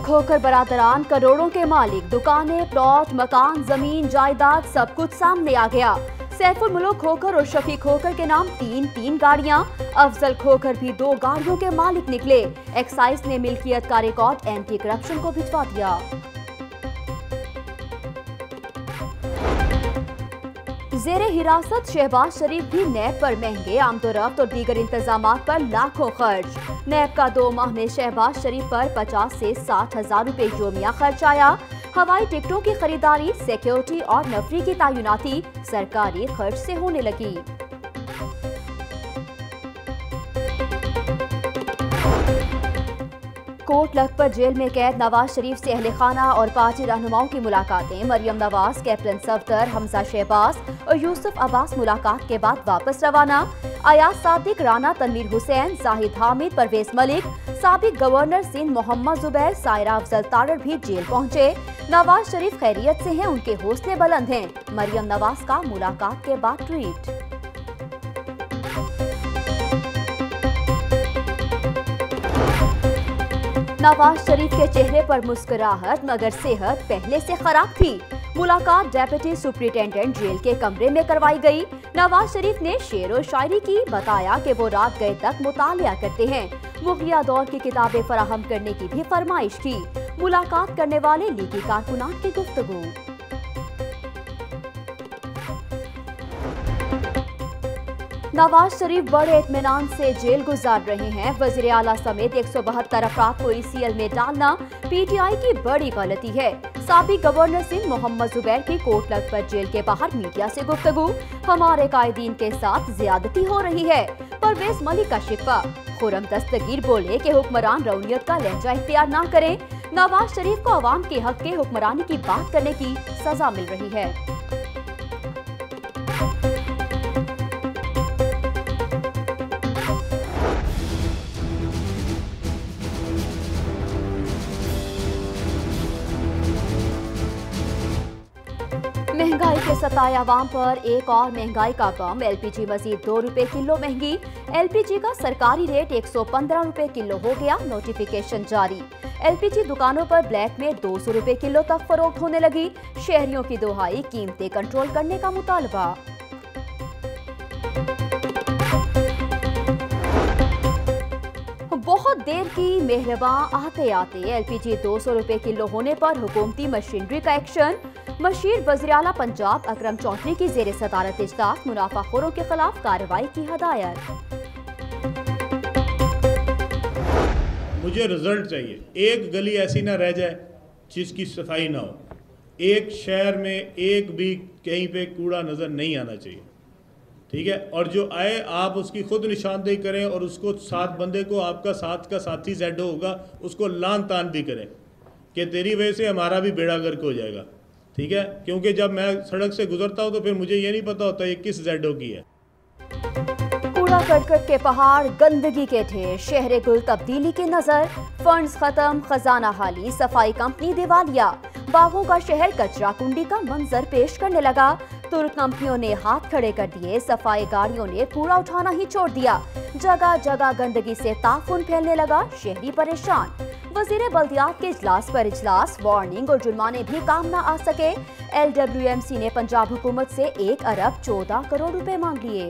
मुल्क होकर बरादरान करोड़ों के मालिक, दुकानें, प्लॉट, मकान, जमीन, जायदाद सब कुछ सामने आ गया। सैफुल मुल्क खोखर और शफीक खोखर के नाम तीन गाड़ियां, अफजल खोखर भी 2 गाड़ियों के मालिक निकले। एक्साइज ने मिल्कियत का रिकॉर्ड एंटी करप्शन को भिजवा दिया। जेरे हिरासत शहबाज शरीफ भी नैब पर महंगे आमदोरफ्त और दीगर इंतजामात पर लाखों खर्च। नैब का 2 माह में शहबाज शरीफ पर 50 से 60 हजार रुपए योमिया खर्च आया। हवाई टिकटों की खरीदारी, सिक्योरिटी और नफरी की तैनाती सरकारी खर्च से होने लगी। कोट लखपत जेल में कैद नवाज शरीफ से अहले खाना और पार्टी रहनुमाओं की मुलाकातें। मरियम नवाज, कैप्टन सफदर, हमजा शहबाज और यूसुफ अब्बास मुलाकात के बाद वापस रवाना। अयाज सादिक, राना तनवीर हुसैन, जाहिद हामिद, परवेज मलिक, साबिक गवर्नर सिंध मोहम्मद जुबैर, सायरा अफजल तारड़ भी जेल पहुंचे। नवाज शरीफ खैरियत से हैं, उनके हौसले बुलंद हैं। मरियम नवाज का मुलाकात के बाद ट्वीट। नवाज शरीफ के चेहरे पर मुस्कुराहट, मगर सेहत पहले से खराब थी। मुलाकात डेप्यूटी सुप्रिंटेंडेंट जेल के कमरे में करवाई गई। नवाज शरीफ ने शेर और शायरी की, बताया कि वो रात गए तक मुतालिया करते हैं। मुगलिया दौर की किताबें फराहम करने की भी फरमाइश की। मुलाकात करने वाले लीगी कारकुनान की गुफ्तगू। नवाज शरीफ बड़े इत्मीनान से जेल गुजार रहे हैं। वजीर आला समेत 172 अफराद को ECL में डालना PTI की बड़ी गलती है। साबिक गवर्नर सिंध मोहम्मद जुबैर की कोट लखपत जेल के बाहर मीडिया से गुफ्तगू। हमारे कायदीन के साथ ज्यादती हो रही है। परवेज मलिक का शिकवा। खुरम दस्तगीर बोले कि हुक्मरान रौनियत का लहजा इख्तियार ना करें। नवाज शरीफ को अवाम के हक के हुक्मरानी की बात करने की सजा मिल रही है। महंगाई के सताए आवाम पर एक और महंगाई का बम। LPG मजीद 2 रुपए किलो महंगी। LPG का सरकारी रेट 115 रुपए किलो हो गया। नोटिफिकेशन जारी। LPG दुकानों पर ब्लैक में 200 रुपए किलो तक फरोख्त होने लगी। शहरियों की दुहाई, कीमतें कंट्रोल करने का मुतालबा। बहुत देर की मेहरबान आते आते LPG 200 रुपए किलो होने पर हुकूमती मशीनरी का एक्शन। मशीर वज़ीर आला पंजाब अकरम चौधरी की जेर सदारत इजलास। मुनाफाखोरों के खिलाफ कार्रवाई की हदायत। मुझे रिजल्ट चाहिए। एक गली ऐसी ना रह जाए जिसकी सफाई ना हो। एक शहर में एक भी कहीं पे कूड़ा नज़र नहीं आना चाहिए, ठीक है। और जो आए आप उसकी खुद निशानदेही करें और उसको साथ बंदे को, आपका साथ का साथी ZO होगा, उसको लान तान भी करें कि तेरी वजह से हमारा भी बेड़ा गर्क हो जाएगा, ठीक है। क्योंकि जब मैं सड़क से गुजरता हूँ तो फिर मुझे ये नहीं पता होता ये किस ZO की है। कूड़ा करकट के पहाड़, गंदगी के ढेर, शहर गुल तब्दीली की नजर। फंड्स खत्म, खजाना खाली, सफाई कंपनी दिवालिया। बागों का शहर कचरा कुंडी का मंजर पेश करने लगा। तुर्क कंपनियों ने हाथ खड़े कर दिए। सफाई गाड़ियों ने कूड़ा उठाना ही छोड़ दिया। जगह जगह गंदगी से ताफुन फैलने लगा। शहरी परेशान। वजीर बल्दियात के इजलास पर इजलास। वार्निंग और जुर्माने भी काम न आ सके। LWMC ने पंजाब हुकूमत से 1 अरब 14 करोड़ रुपए मांग लिए।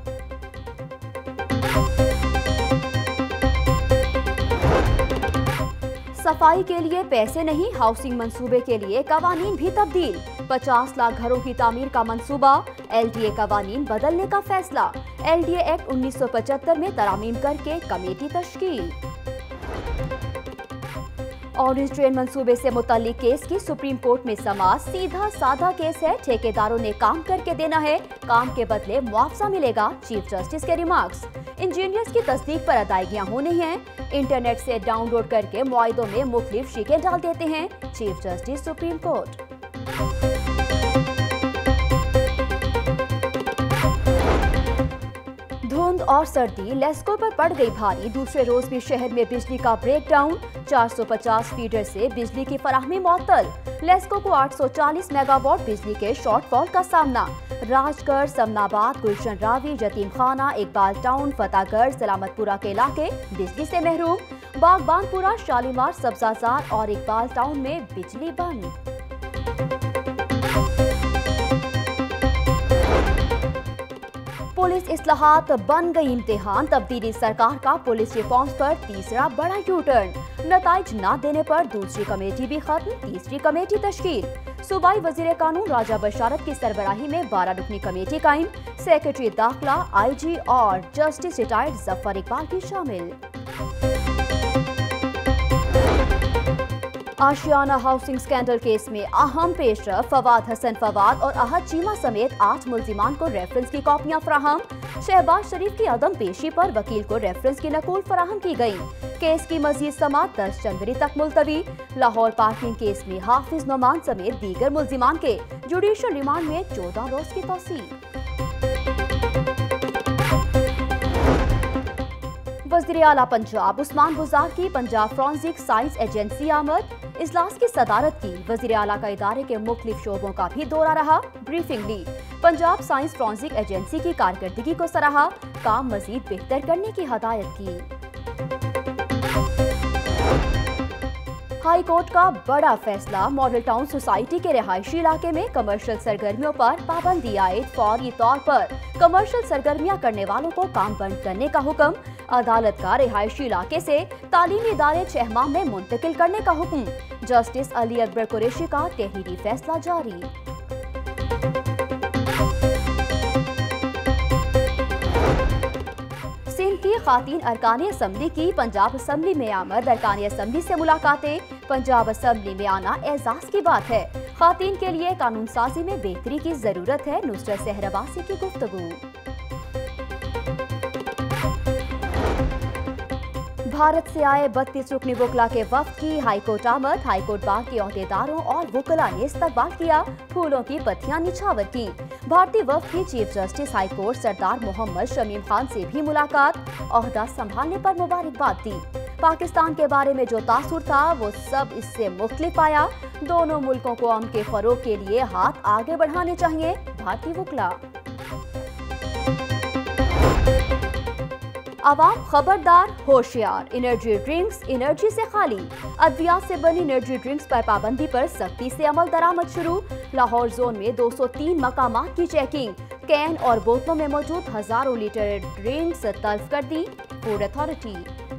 सफाई के लिए पैसे नहीं, हाउसिंग मंसूबे के लिए कवानीन भी तब्दील। 50 लाख घरों की तामीर का मंसूबा। LDA कवानीन बदलने का फैसला। LDA एक्ट 1975 में तरामीम करके कमेटी तश्कील। ऑरेंज ट्रेन मंसूबे से मुताल्लिक केस की सुप्रीम कोर्ट में समाअत। सीधा साधा केस है, ठेकेदारों ने काम करके देना है, काम के बदले मुआवजा मिलेगा। चीफ जस्टिस के रिमार्क्स। इंजीनियर्स की तस्दीक पर अदायगियां होनी हैं। इंटरनेट से डाउनलोड करके मुआहिदों में मुख्तलिफ शिकें डाल देते हैं। Chief justice supreme court. धुंध और सर्दी लेस्को पर पड़ गई भारी। दूसरे रोज भी शहर में बिजली का ब्रेकडाउन। 450 फीडर से बिजली की फराहमी मुअत्तल। लेस्को को 840 मेगावाट बिजली के शॉर्टफॉल का सामना। राजगढ़, समनाबाद, गुलशन रावी, यतीम खाना, इकबाल टाउन, फतेहगढ़, सलामतपुरा के इलाके बिजली से महरूम। बागबानपुरा, शालीमार, सब्जाजार और इकबाल टाउन में बिजली बंद। पुलिस इस्लाहात बन गई इम्तिहान, तब्दीली सरकार का पुलिस रिफॉर्म्स पर तीसरा बड़ा यू टर्न। नताइज न देने पर दूसरी कमेटी भी खत्म, तीसरी कमेटी तश्कील। सूबाई वजीर कानून राजा बशारत की सरबराही में 12 रुकनी कमेटी कायम। सेक्रेटरी दाखिला, IG और जस्टिस रिटायर्ड जफर इकबाल भी शामिल। आशियाना हाउसिंग स्कैंडल केस में अहम पेशरफ, फवाद हसन फवाद और अहद चीमा समेत 8 मुल्जिमान को रेफरेंस की कॉपियां फराहम। शहबाज शरीफ की अदम पेशी पर वकील को रेफरेंस की नकूल फराहम की गई। केस की मजीद समाअत 10 जनवरी तक मुलतवी। लाहौर पार्किंग केस में हाफिज नोमान समेत दीगर मुल्जिमान के जुडिशल रिमांड में 14 रोज की तौसील। वज़ीर आला पंजाब उस्मान बुज़ार की पंजाब फॉरेंसिक साइंस एजेंसी आमद। इजलास की सदारत की। वज़ीर आला का इदारे के मुख्तलिफ शोबों का भी दौरा रहा, ब्रीफिंग ली। पंजाब साइंस फॉरेंसिक एजेंसी की कारकर्दगी को सराहा, काम मजीद बेहतर करने की हदायत की। हाई कोर्ट का बड़ा फैसला, मॉडल टाउन सोसाइटी के रिहायशी इलाके में कमर्शियल सरगर्मियों पर पाबंदी आयद। फौरी तौर पर कमर्शियल सरगर्मियां करने वालों को काम बंद करने का हुक्म। अदालत का रिहायशी इलाके से तालीमी इदारे 6 माह में मुंतकिल करने का हुक्म। जस्टिस अली अकबर कुरैशी का तहरीरी फैसला जारी। सिंध की खातीन अरकान असम्बली की पंजाब असम्बली में आमद। अरकान असम्बली से मुलाकातें। पंजाब असम्बली में आना एजाज की बात है। खातीन के लिए कानून साजी में बेहतरी की जरूरत है, नुसरत सहरवासी की गुफ्तगू। भारत से आए 32 रुकनी वकला के वफ्द की हाईकोर्ट आमद। हाईकोर्ट बार के अहदेदारों और वकला ने इस्तकबाल किया, फूलों की पत्तियां निछावर की। भारतीय वफ्द की chief justice high court Sardar Mohammad Shamim Khan से भी मुलाकात, ओहदा संभालने पर मुबारकबाद दी। पाकिस्तान के बारे में जो तासुर था वो सब इससे मुख्तलिफ आया। दोनों मुल्कों को अमन के फरोग के लिए हाथ आगे बढ़ाने चाहिए, भारतीय वकला। आवाम खबरदार, होशियार, एनर्जी ड्रिंक्स एनर्जी से खाली। अद्वियात से बनी एनर्जी ड्रिंक्स पर पाबंदी पर सख्ती से अमल दरामद शुरू। लाहौर जोन में 203 मकामात की चेकिंग। कैन और बोतलों में मौजूद हजारों लीटर ड्रिंक्स तल्फ कर दी फूड अथॉरिटी।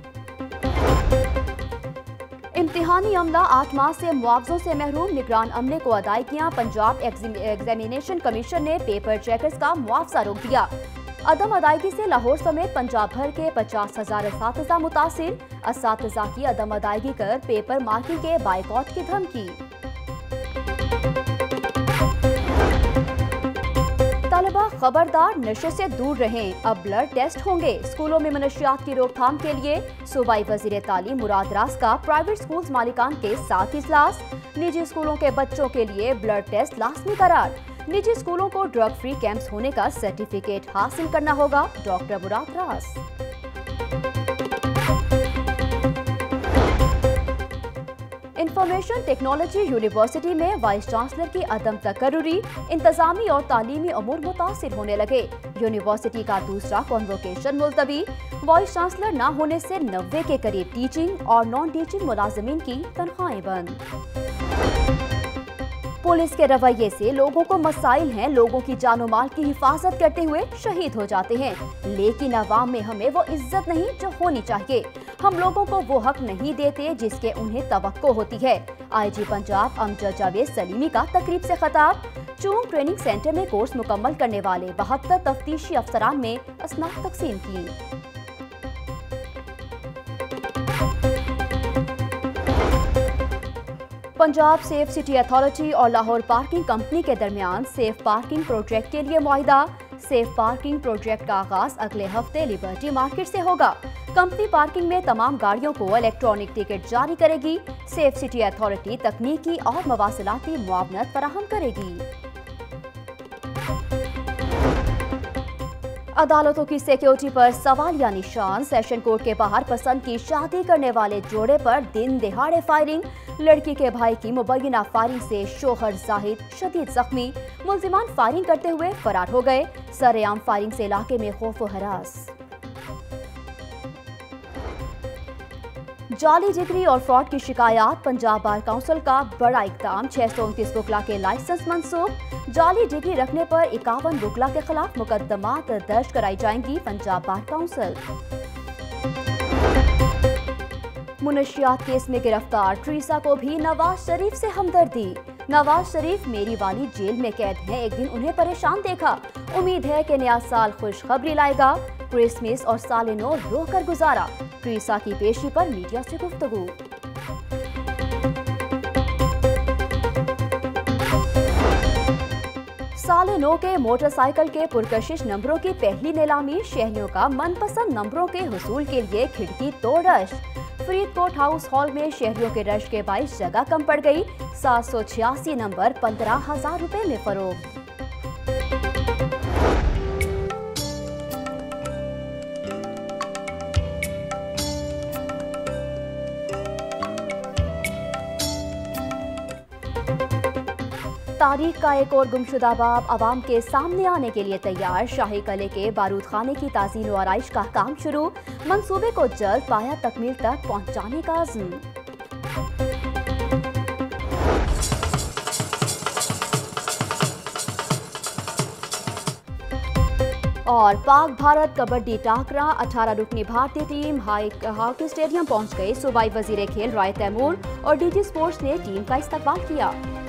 इम्तिहानी अमला 8 माह से मुआवजों से महरूम, निगरान अमले को अदायगियां। पंजाब एग्जामिनेशन कमीशन ने पेपर चेकर्स का मुआवजा रोक दिया। अदम अदायगी से लाहौर समेत पंजाब भर के 50,000 असातिज़ा मुतासिर। असातिज़ा की अदम अदायगी कर पेपर मार्किंग के बाइकआउट की धमकी। तलबा खबरदार, नशे से दूर रहें, अब ब्लड टेस्ट होंगे। स्कूलों में मनशियात की रोकथाम के लिए सूबाई वजीर तालीम मुराद रास का प्राइवेट स्कूल मालिकान के साथ इजलास। निजी स्कूलों के बच्चों के लिए ब्लड टेस्ट लाजमी करार। निजी स्कूलों को ड्रग फ्री कैंप्स होने का सर्टिफिकेट हासिल करना होगा, doctor Murad Ras. Information technology university में वाइस चांसलर की अदम तकर्रुरी, इंतजामी और तालीमी अमूर मुतासिर होने लगे। यूनिवर्सिटी का दूसरा कॉन्वोकेशन मुलतवी। वाइस चांसलर न होने से 90 के करीब टीचिंग और नॉन टीचिंग मुलाजमीन की तनख्वाहें बंद। पुलिस के रवैये से लोगों को मसाइल हैं, लोगों की जानो माल की हिफाजत करते हुए शहीद हो जाते हैं, लेकिन अवाम में हमें वो इज्जत नहीं जो होनी चाहिए। हम लोगों को वो हक नहीं देते जिसके उन्हें तवक्को होती है। IG पंजाब अमजद जावेद सलीमी का तकरीब से खिताब। चूंग ट्रेनिंग सेंटर में कोर्स मुकम्मल करने वाले 72 तफ्तीशी अफसरान में असनाद तकसीम की। पंजाब सेफ सिटी अथॉरिटी और लाहौर पार्किंग कंपनी के दरमियान सेफ पार्किंग प्रोजेक्ट के लिए मुआहिदा। सेफ पार्किंग प्रोजेक्ट का आगाज अगले हफ्ते लिबर्टी मार्केट से होगा। कंपनी पार्किंग में तमाम गाड़ियों को इलेक्ट्रॉनिक टिकट जारी करेगी। सेफ सिटी अथॉरिटी तकनीकी और मवासिलाती मुआवनत फराहम करेगी। अदालतों की सिक्योरिटी पर सवालिया निशान। सेशन कोर्ट के बाहर पसंद की शादी करने वाले जोड़े पर दिन दिहाड़े फायरिंग। लड़की के भाई की मुबैना फायरिंग से शोहर जाहिद शदीद जख्मी। मुल्जिमान फायरिंग करते हुए फरार हो गए। सरेआम फायरिंग से इलाके में खौफ व हरास। जाली डिग्री और फ्रॉड की शिकायत, पंजाब बार काउंसिल का बड़ा इकदाम, 629 वकला के लाइसेंस मंसूख। जाली डिग्री रखने पर 51 वकला के खिलाफ मुकदमात दर्ज कराई जाएंगी, पंजाब बार काउंसिल। मुनशियात केस में गिरफ्तार ट्रीसा को भी नवाज शरीफ से हमदर्दी। नवाज शरीफ मेरी वाली जेल में कैद हैं, एक दिन उन्हें परेशान देखा। उम्मीद है कि नया साल खुशखबरी लाएगा। क्रिसमस और साल नौ रोकर गुजारा। ट्रीसा की पेशी पर मीडिया से गुफ्तगू। साल नौ के मोटरसाइकिल के पुरकशिश नंबरों की पहली नीलामी, शहरियों का मनपसंद नंबरों के हुसूल के लिए खिड़की तोड़ रश। फरीदकोट हाउस हॉल में शहरियों के रश के बाइस जगह कम पड़ गई। 786 नंबर 15,000 रुपए में फरोख्त। तारीख का एक और गुमशुदा बाब अवाम के सामने आने के लिए तैयार। शाही कले के बारूद खाने की ताज़ीन व आराइश का काम शुरू, मंसूबे को जल्द पाया तकमील तक पहुंचाने का अज़्म। और पाक भारत कबड्डी टाकरा, 18 रुकनी भारतीय टीम हॉकी स्टेडियम पहुंच गई। सूबाई वजीर खेल राय तैमूर और डीजी स्पोर्ट्स ने टीम का इस्तकबाल किया।